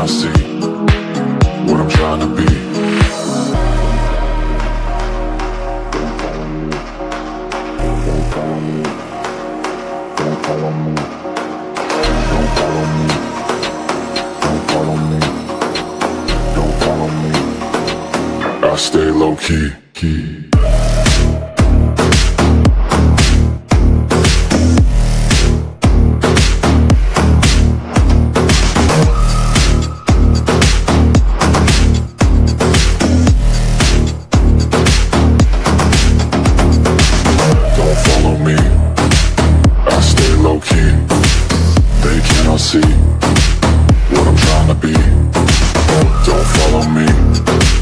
cannot see what I'm trying to be. Don't follow me. Don't follow me. Don't follow me. Don't follow me. Don't follow me. I stay low key. See what I'm trying to be. Don't follow me.